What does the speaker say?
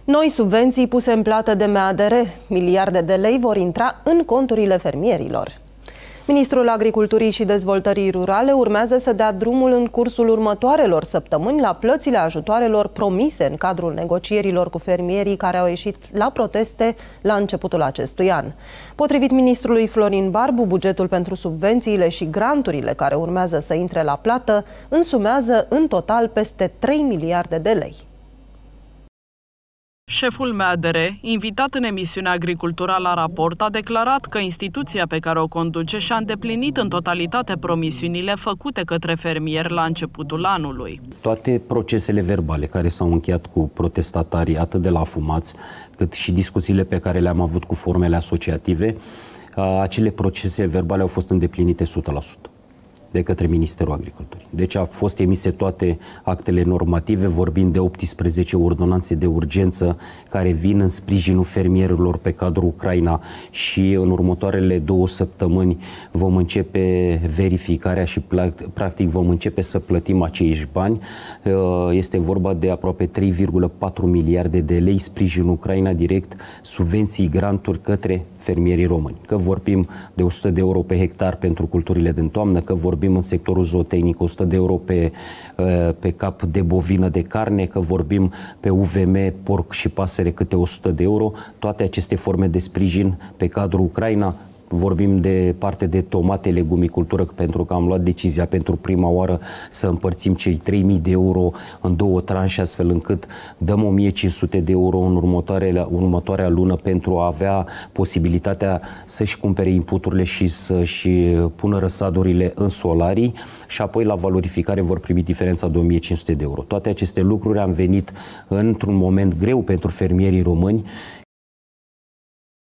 Noi subvenții puse în plată de MADR, miliarde de lei vor intra în conturile fermierilor. Ministrul Agriculturii și Dezvoltării Rurale urmează să dea drumul în cursul următoarelor săptămâni la plățile ajutoarelor promise în cadrul negocierilor cu fermierii care au ieșit la proteste la începutul acestui an. Potrivit ministrului Florin Barbu, bugetul pentru subvențiile și granturile care urmează să intre la plată însumează în total peste 3 miliarde de lei. Șeful MADR, invitat în emisiunea Agricultura la raport, a declarat că instituția pe care o conduce și-a îndeplinit în totalitate promisiunile făcute către fermieri la începutul anului. Toate procesele verbale care s-au încheiat cu protestatarii, atât de la afumați, cât și discuțiile pe care le-am avut cu formele asociative, acele procese verbale au fost îndeplinite 100% de către Ministerul Agriculturii. Deci au fost emise toate actele normative, vorbind de 18 ordonanțe de urgență care vin în sprijinul fermierilor pe cadrul Ucraina și în următoarele 2 săptămâni vom începe verificarea și practic vom începe să plătim aceiși bani. Este vorba de aproape 3,4 miliarde de lei sprijin Ucraina direct, subvenții, granturi către fermierii români. Că vorbim de 100 de euro pe hectar pentru culturile din toamnă, că vorbim în sectorul zootehnic 100 de euro pe cap de bovină de carne, că vorbim pe UVM, porc și pasăre câte 100 de euro, toate aceste forme de sprijin pe cadrul Ucraina. Vorbim de parte de tomate, legumicultură, pentru că am luat decizia pentru prima oară să împărțim cei 3.000 de euro în 2 tranșe, astfel încât dăm 1.500 de euro în următoarea lună pentru a avea posibilitatea să-și cumpere inputurile și să-și pună răsadurile în solarii și apoi la valorificare vor primi diferența de 1.500 de euro. Toate aceste lucruri am venit într-un moment greu pentru fermierii români